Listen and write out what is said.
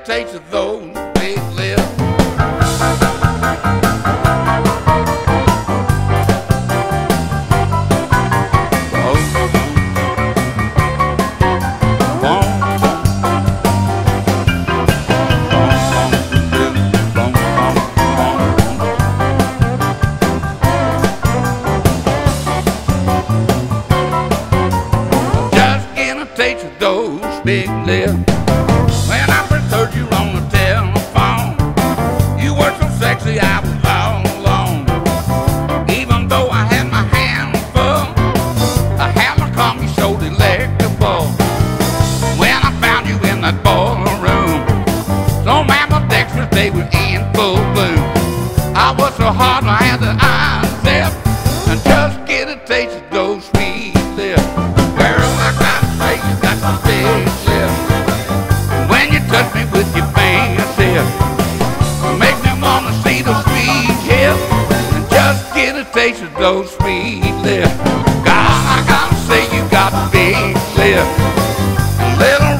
taste of those big lips. Taste of those big lips. When I first heard you on the telephone, you were so sexy I was all alone. Even though I had my hands full, I had my calm, you so delectable. When I found you in that ballroom, so ambidextrous they were in full bloom. I was so hard I had the eyes zip, and just get a taste of those sweet lips. Girl, I got you got some big lips. When you touch me with your fingertips, make me wanna see those sweet hips, and just get a taste of those sweet lips. God, I gotta say you got big lips, little